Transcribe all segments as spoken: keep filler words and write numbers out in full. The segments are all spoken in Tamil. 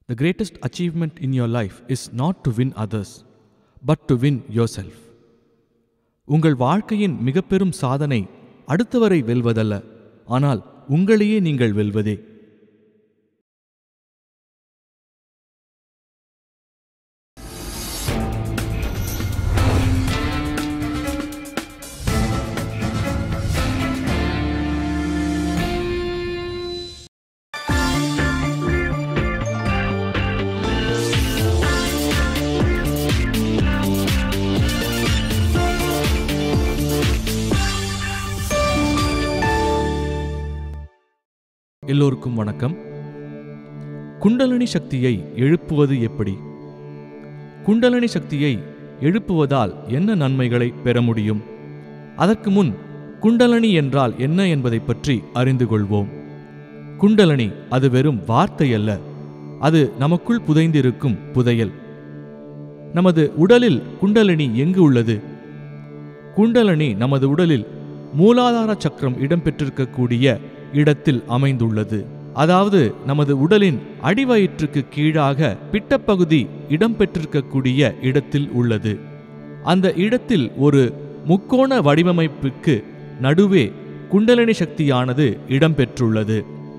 The greatest achievement in your life is not to win others, but to win yourself. உங்கள் வாழ்க்கையின் மிகப்பெரும் சாதனை அடுத்தவரை வெல்வதல்ல, ஆனால் உங்களையே நீங்கள் வெல்வதே. எல்லோருக்கும் வணக்கம். குண்டலினி சக்தியை எழுப்புவது எப்படி? குண்டலினி சக்தியை எழுப்புவதால் என்ன நன்மைகளை பெற முடியும்? அதற்கு முன் குண்டலினி என்றால் என்ன என்பதை பற்றி அறிந்து கொள்வோம். குண்டலினி அது வெறும் வார்த்தை அல்ல, அது நமக்குள் புதைந்திருக்கும் புதையல். நமது உடலில் குண்டலினி எங்கு உள்ளது? குண்டலினி நமது உடலில் மூலாதார சக்கரம் இடம்பெற்றிருக்கக்கூடிய இடத்தில் அமைந்துள்ளது. அதாவது நமது உடலின் அடிவயிற்றுக்கு கீழாக பிட்டப்பகுதி இடம்பெற்றிருக்கக்கூடிய இடத்தில் உள்ளது. அந்த இடத்தில் ஒரு முக்கோண வடிவமைப்புக்கு நடுவே குண்டலினி சக்தியானது இடம்பெற்றுள்ளது.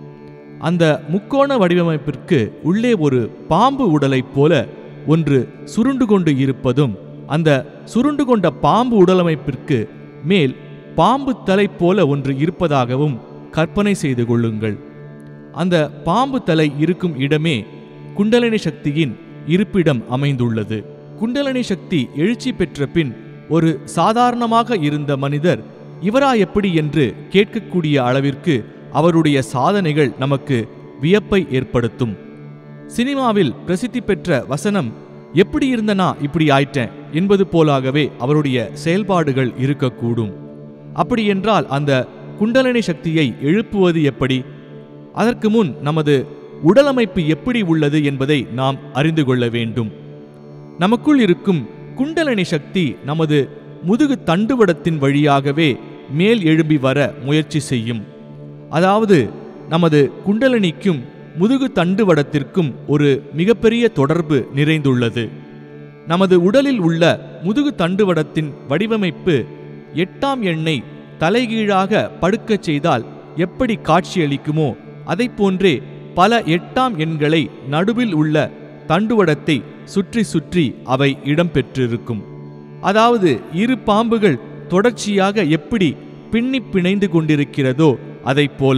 அந்த முக்கோண வடிவமைப்பிற்கு உள்ளே ஒரு பாம்பு உடலைப் போல ஒன்று சுருண்டு கொண்டு இருப்பதும், அந்த சுருண்டு கொண்ட பாம்பு உடலமைப்பிற்கு மேல் பாம்பு தலை போல ஒன்று இருப்பதாகவும் கற்பனை செய்து கொள்ளுங்கள். அந்த பாம்பு தலை இருக்கும் இடமே குண்டலினி சக்தியின் இருப்பிடம் அமைந்துள்ளது. குண்டலினி சக்தி எழுச்சி பெற்ற பின் ஒரு சாதாரணமாக இருந்த மனிதர் இவரா எப்படி என்று கேட்கக்கூடிய அளவிற்கு அவருடைய சாதனைகள் நமக்கு வியப்பை ஏற்படுத்தும். சினிமாவில் பிரசித்தி பெற்ற வசனம், எப்படி இருந்தனா இப்படி ஆயிட்டேன் என்பது போலாகவே அவருடைய செயல்பாடுகள் இருக்கக்கூடும். அப்படியென்றால் அந்த குண்டலினி சக்தியை எழுப்புவது எப்படி? அதற்கு முன் நமது உடலமைப்பு எப்படி உள்ளது என்பதை நாம் அறிந்து கொள்ள வேண்டும். நமக்குள் இருக்கும் குண்டலினி சக்தி நமது முதுகு தண்டுவடத்தின் வழியாகவே மேல் எழும்பி வர முயற்சி செய்யும். அதாவது நமது குண்டலினிக்கும் முதுகு தண்டுவடத்திற்கும் ஒரு மிகப்பெரிய தொடர்பு நிறைந்துள்ளது. நமது உடலில் உள்ள முதுகு தண்டுவடத்தின் வடிவமைப்பு எட்டாம் எண்ணை தலைகீழாக படுக்கச் செய்தால் எப்படி காட்சியளிக்குமோ அதை போன்றே பல எட்டாம் எண்களை நடுவில் உள்ள தண்டுவடத்தை சுற்றி சுற்றி அவை இடம்பெற்றிருக்கும். அதாவது இரு பாம்புகள் தொடர்ச்சியாக எப்படி பின்னி பிணைந்து கொண்டிருக்கிறதோ அதை போல.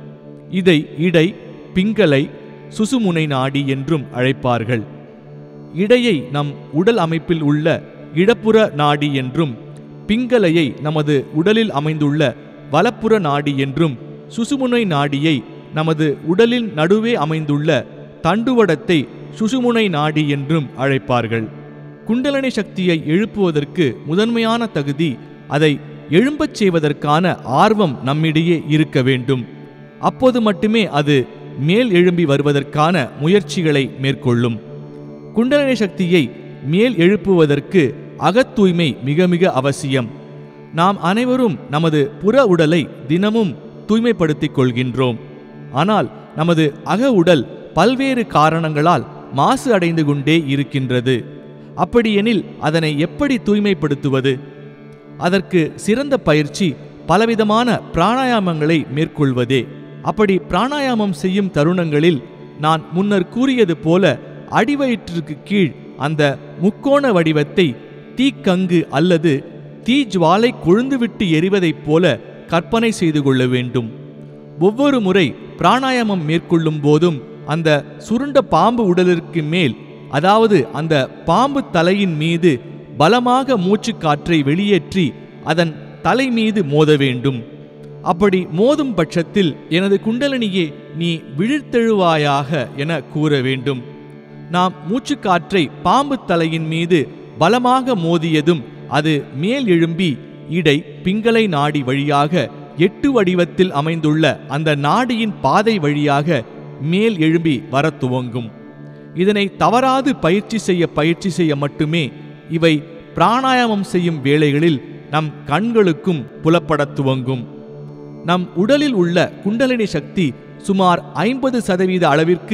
இதை இடை, பிங்களை, சுசுமுனை நாடி என்றும் அழைப்பார்கள். இடையை நம் உடல் அமைப்பில் உள்ள இடப்புற நாடி என்றும், பிங்கலையை நமது உடலில் அமைந்துள்ள வலப்புற நாடி என்றும், சுசுமுனை நாடியை நமது உடலின் நடுவே அமைந்துள்ள தண்டுவடத்தை சுசுமுனை நாடி என்றும் அழைப்பார்கள். குண்டலினி சக்தியை எழுப்புவதற்கு முதன்மையான தகுதி அதை எழும்பச் செய்வதற்கான ஆர்வம் நம்மிடையே இருக்க வேண்டும். அப்போது மட்டுமே அது மேல் எழும்பி வருவதற்கான முயற்சிகளை மேற்கொள்ளும். குண்டலினி சக்தியை மேல் எழுப்புவதற்கு அகத்தூய்மை மிக மிக அவசியம். நாம் அனைவரும் நமது புற உடலை தினமும் தூய்மைப்படுத்திக் கொள்கின்றோம். ஆனால் நமது அக உடல் பல்வேறு காரணங்களால் மாசு அடைந்து கொண்டே இருக்கின்றது. அப்படியெனில் அதனை எப்படி தூய்மைப்படுத்துவது? அதற்கு சிறந்த பயிற்சி பலவிதமான பிராணாயாமங்களை மேற்கொள்வதே. அப்படி பிராணாயாமம் செய்யும் தருணங்களில் நான் முன்னர் கூறியது போல அடிவயிற்றுக்கு கீழ் அந்த முக்கோண வடிவத்தை தீக்கங்கு அல்லது தீஜ்வாலை கொழுந்துவிட்டு எரிவதைப் போல கற்பனை செய்து கொள்ள வேண்டும். ஒவ்வொரு முறை பிராணாயாமம் மேற்கொள்ளும் போதும் அந்த சுருண்ட பாம்பு உடலிற்கு மேல், அதாவது அந்த பாம்பு தலையின் மீது பலமாக மூச்சு காற்றை வெளியேற்றி அதன் தலை மீது மோத வேண்டும். அப்படி மோதும் பட்சத்தில் எனது குண்டலினியே நீ விழித்தெழுவாயாக என கூற வேண்டும். நாம் மூச்சு காற்றை பாம்பு தலையின் மீது பலமாக மோதியதும் அது மேல் எழும்பி இடை, பிங்களை நாடி வழியாக எட்டு வடிவத்தில் அமைந்துள்ள அந்த நாடியின் பாதை வழியாக மேல் எழும்பி வர துவங்கும். இதனை தவறாது பயிற்சி செய்ய பயிற்சி செய்ய மட்டுமே இவை பிராணாயாமம் செய்யும் வேளைகளில் நம் கண்களுக்கும் புலப்பட துவங்கும். நம் உடலில் உள்ள குண்டலினி சக்தி சுமார் ஐம்பது சதவீத அளவிற்கு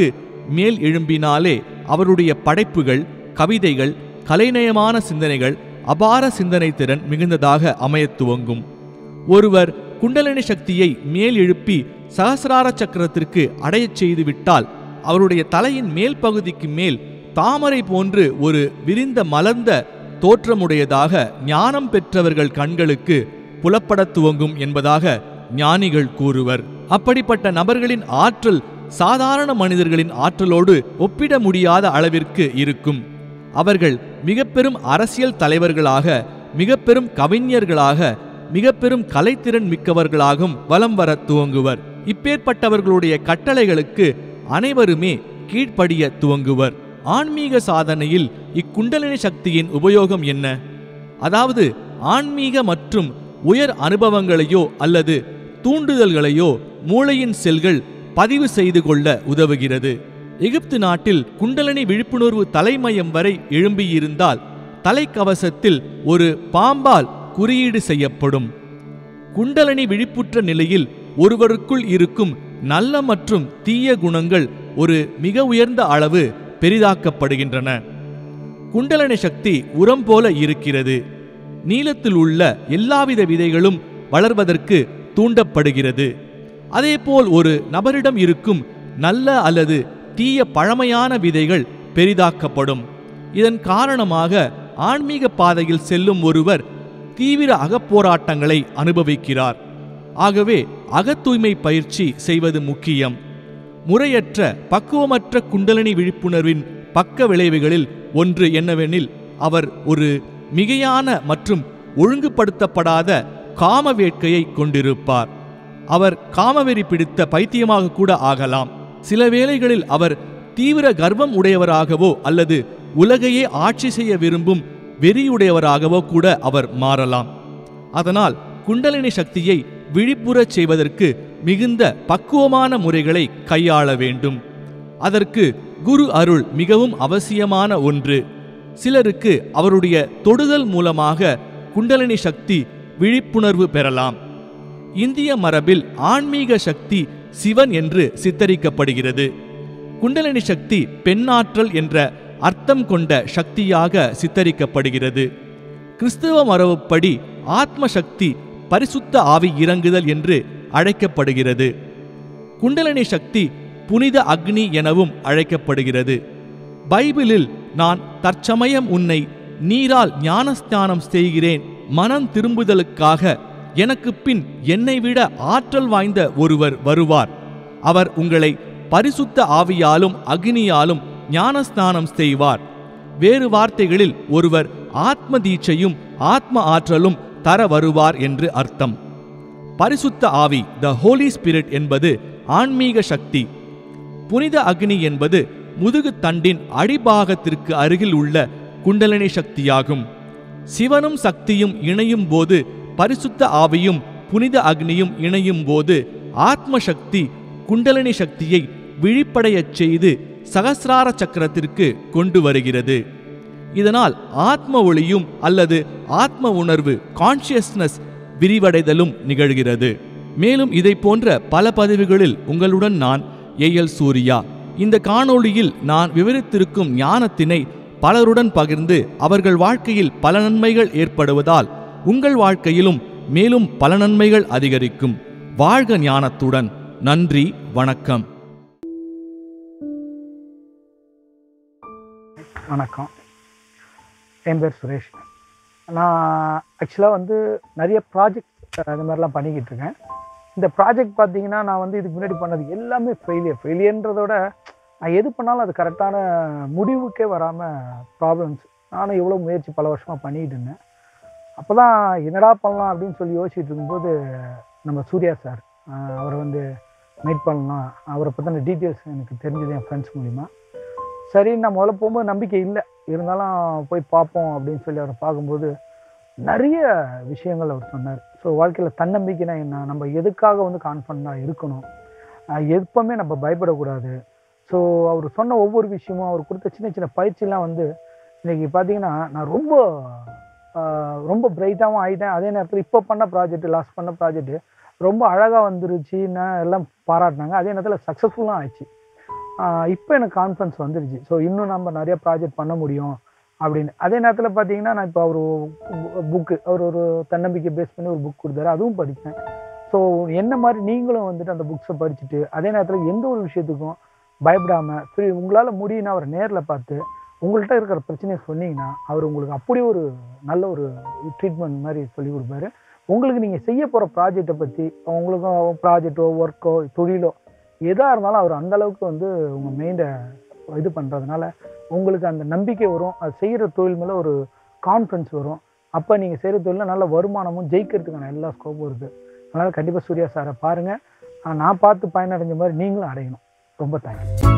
மேல் எழும்பினாலே அவருடைய படைப்புகள், கவிதைகள், கலைநயமான சிந்தனைகள், அபார சிந்தனை திறன் மிகுந்ததாக அமையத் துவங்கும். ஒருவர் குண்டலினி சக்தியை மேல் எழுப்பி சகசிரார சக்கரத்திற்கு அடையச் செய்து விட்டால் அவருடைய தலையின் மேல் பகுதிக்கு மேல் தாமரை போன்று ஒரு விரிந்த மலர்ந்த தோற்றமுடையதாக ஞானம் பெற்றவர்கள் கண்களுக்கு புலப்படத் துவங்கும் என்பதாக ஞானிகள் கூறுவர். அப்படிப்பட்ட நபர்களின் ஆற்றல் சாதாரண மனிதர்களின் ஆற்றலோடு ஒப்பிட முடியாத அளவிற்கு இருக்கும். அவர்கள் மிக பெரும் அரசியல் தலைவர்களாக, மிக பெரும் கவிஞர்களாக, மிக பெரும் கலைத்திறன் மிக்கவர்களாகவும் வலம் வர துவங்குவர். இப்பேற்பட்டவர்களுடைய கட்டளைகளுக்கு அனைவருமே கீழ்ப்படிய துவங்குவர். ஆன்மீக சாதனையில் இக்குண்டலினி சக்தியின் உபயோகம் என்ன? அதாவது ஆன்மீக மற்றும் உயர் அனுபவங்களையோ அல்லது தூண்டுதல்களையோ மூளையின் செல்கள் பதிவு செய்து கொள்ள உதவுகிறது. எகிப்து நாட்டில் குண்டலினி விழிப்புணர்வு தலைமையம் வரை எழும்பியிருந்தால் தலைக்கவசத்தில் ஒரு பாம்பால் குறியீடு செய்யப்படும். குண்டலினி விழிப்புற்ற நிலையில் ஒருவருக்குள் இருக்கும் நல்ல மற்றும் தீய குணங்கள் ஒரு மிக உயர்ந்த அளவு பெரிதாக்கப்படுகின்றன. குண்டலினி சக்தி உரம் போல இருக்கிறது. நீளத்தில் உள்ள எல்லாவித விதைகளும் வளர்வதற்கு தூண்டப்படுகிறது. அதேபோல் ஒரு நபரிடம் இருக்கும் நல்ல அல்லது தீய பழமையான விதைகள் பெரிதாக்கப்படும். இதன் காரணமாக ஆன்மீக பாதையில் செல்லும் ஒருவர் தீவிர அகப்போராட்டங்களை அனுபவிக்கிறார். ஆகவே அகத்தூய்மை பயிற்சி செய்வது முக்கியம். முறையற்ற பக்குவமற்ற குண்டலினி விழிப்புணர்வின் பக்க விளைவுகளில் ஒன்று என்னவெனில் அவர் ஒரு மிகையான மற்றும் ஒழுங்குபடுத்தப்படாத காம வேட்கையை கொண்டிருப்பார். அவர் காமவெறி பிடித்த பைத்தியமாக கூட ஆகலாம். சில வேளைகளில் அவர் தீவிர கர்வம் உடையவராகவோ அல்லது உலகையே ஆட்சி செய்ய விரும்பும் வெறியுடையவராகவோ கூட அவர் மாறலாம். அதனால் குண்டலினி சக்தியை விழிப்புறச் செய்வதற்கு மிகுந்த பக்குவமான முறைகளை கையாள வேண்டும். அதற்கு குரு அருள் மிகவும் அவசியமான ஒன்று. சிலருக்கு அவருடைய தொடுதல் மூலமாக குண்டலினி சக்தி விழிப்புணர்வு பெறலாம். இந்திய மரபில் ஆன்மீக சக்தி சிவன் என்று சித்தரிக்கப்படுகிறது. குண்டலினி சக்தி பெண்ணாற்றல் என்ற அர்த்தம் கொண்ட சக்தியாக சித்தரிக்கப்படுகிறது. கிறிஸ்தவ மரபுப்படி ஆத்ம சக்தி பரிசுத்த ஆவி இறங்குதல் என்று அழைக்கப்படுகிறது. குண்டலினி சக்தி புனித அக்னி எனவும் அழைக்கப்படுகிறது. பைபிளில் நான் தற்சமயம் உன்னை நீரால் ஞானஸ்நானம் செய்கிறேன், மனம் திரும்புதலுக்காக எனக்கு பின் என்னை விட ஆற்றல் வாய்ந்த ஒருவர் வருவார், அவர் உங்களை பரிசுத்த ஆவியாலும் அக்னியாலும் ஞானஸ்நானம் செய்வார். வேறு வார்த்தைகளில் ஒருவர் ஆத்ம தீட்சையும் ஆத்ம ஆற்றலும் தர வருவார் என்று அர்த்தம். பரிசுத்த ஆவி, த ஹோலி ஸ்பிரிட் என்பது ஆன்மீக சக்தி. புனித அக்னி என்பது முதுகு தண்டின் அடிபாகத்திற்கு அருகில் உள்ள குண்டலினி சக்தியாகும். சிவனும் சக்தியும் இணையும் போது, பரிசுத்த ஆவியும் புனித அக்னியும் இணையும் போது ஆத்ம சக்தி குண்டலினி சக்தியை விழிப்படையச் செய்து சகசிரார சக்கரத்திற்கு கொண்டு வருகிறது. இதனால் ஆத்ம ஒளியும் அல்லது ஆத்ம உணர்வு கான்சியஸ்னஸ் விரிவடைதலும் நிகழ்கிறது. மேலும் இதை போன்ற பல பதிவுகளில் உங்களுடன் நான் ஏஎல் சூர்யா. இந்த காணொளியில் நான் விவரித்திருக்கும் ஞானத்தினை பலருடன் பகிர்ந்து அவர்கள் வாழ்க்கையில் பல நன்மைகள் ஏற்படுவதால் உங்கள் வாழ்க்கையிலும் மேலும் பல நன்மைகள் அதிகரிக்கும். வாழ்க ஞானத்துடன். நன்றி, வணக்கம். வணக்கம், என் பேர் சுரேஷ். நான் ஆக்சுவலாக வந்து நிறைய ப்ராஜெக்ட் அது மாதிரிலாம் பண்ணிக்கிட்டு இருக்கேன். இந்த ப்ராஜெக்ட் பார்த்தீங்கன்னா நான் வந்து இதுக்கு முன்னாடி பண்ணது எல்லாமே ஃபெயிலியர். ஃபெயிலியர்ன்றதோட நான் எது பண்ணாலும் அது கரெக்டான முடிவுக்கே வராமல் ப்ராப்ளம்ஸ். நானும் எவ்வளோ முயற்சி பல வருஷமாக பண்ணிக்கிட்டு இருந்தேன். அப்போ தான் என்னடா பண்ணலாம் அப்படின்னு சொல்லி யோசிச்சுட்டு இருக்கும்போது நம்ம சூர்யா சார், அவரை வந்து மீட் பண்ணலாம், அவரை பற்றின டீட்டெயில்ஸ் எனக்கு தெரிஞ்சது என் ஃப்ரெண்ட்ஸ் மூலிமா. சரி, நான் முதல்ல போகும்போது நம்பிக்கை இல்லை, இருந்தாலும் போய் பார்ப்போம் அப்படின்னு சொல்லி அவரை பார்க்கும்போது நிறைய விஷயங்கள் அவர் சொன்னார். ஸோ வாழ்க்கையில் தன்னம்பிக்கைனா என்ன, நம்ம எதுக்காக வந்து கான்ஃபிடண்ட்டாக இருக்கணும், எப்பவுமே நம்ம பயப்படக்கூடாது. ஸோ அவர் சொன்ன ஒவ்வொரு விஷயமும், அவர் கொடுத்த சின்ன சின்ன பயிற்சிலாம் வந்து இன்றைக்கி பார்த்தீங்கன்னா நான் ரொம்ப ரொம்ப பிரைட்டாகவும் ஆகிட்டேன். அதே நேரத்தில் இப்போ பண்ண ப்ராஜெக்ட், லாஸ்ட் பண்ண ப்ராஜெக்ட்டு ரொம்ப அழகாக வந்துருச்சுன்னு எல்லாம் பாராட்டினாங்க. அதே நேரத்தில் சக்ஸஸ்ஃபுல்லாக ஆயிடுச்சு. இப்போ எனக்கு கான்ஃபிடன்ஸ் வந்துருச்சு. ஸோ இன்னும் நம்ம நிறைய ப்ராஜெக்ட் பண்ண முடியும் அப்படின்னு. அதே நேரத்தில் பார்த்தீங்கன்னா நான் இப்போ அவர் புக்கு அவர் ஒரு தன்னம்பிக்கை பேஸ் பண்ணி ஒரு புக் கொடுத்தாரு, அதுவும் படித்தேன். ஸோ என்ன மாதிரி நீங்களும் வந்துட்டு அந்த புக்ஸை படிச்சுட்டு அதே நேரத்தில் எந்த ஒரு விஷயத்துக்கும் பயப்படாமல் ஃப்ரீ உங்களால் முடியும்னா அவரை நேரில் பார்த்து உங்கள்கிட்ட இருக்கிற பிரச்சனையை சொன்னீங்கன்னா அவர் உங்களுக்கு அப்படி ஒரு நல்ல ஒரு ட்ரீட்மெண்ட் மாதிரி சொல்லி கொடுப்பாரு. உங்களுக்கு நீங்கள் செய்ய போகிற ப்ராஜெக்டை பற்றி உங்களுக்கும் ப்ராஜெக்டோ ஒர்க்கோ தொழிலோ எதாக இருந்தாலும் அவர் அந்தளவுக்கு வந்து உங்கள் மைண்டை இது பண்ணுறதுனால உங்களுக்கு அந்த நம்பிக்கை வரும். அது செய்கிற தொழில் மேலே ஒரு கான்ஃபிடன்ஸ் வரும். அப்போ நீங்கள் செய்கிற தொழிலில் நல்ல வருமானமும் ஜெயிக்கிறதுக்கான எல்லா ஸ்கோப்பும் இருக்குது. அதனால் கண்டிப்பாக சூர்யா சாரை பாருங்கள். நான் பார்த்து பயனடைஞ்ச மாதிரி நீங்களும் அடையணும். ரொம்ப தேங்க்ஸ்.